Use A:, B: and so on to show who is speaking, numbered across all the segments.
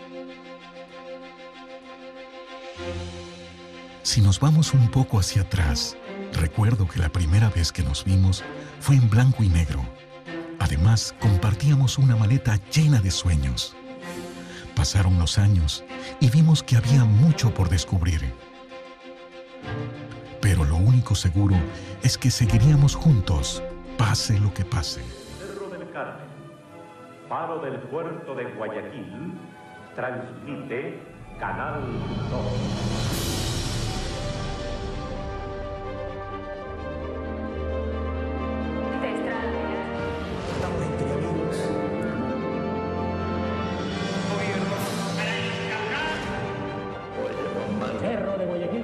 A: Si nos vamos un poco hacia atrás, recuerdo que la primera vez que nos vimos fue en blanco y negro. Además, compartíamos una maleta llena de sueños. Pasaron los años y vimos que había mucho por descubrir. Pero lo único seguro es que seguiríamos juntos, pase lo que pase.
B: Cerro del Carmen, faro del puerto de Guayaquil, transmite Canal 2.
C: Cerro de Guayaquil.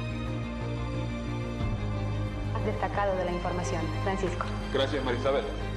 D: Destacado de la información, Francisco.
E: Gracias, Marisabel.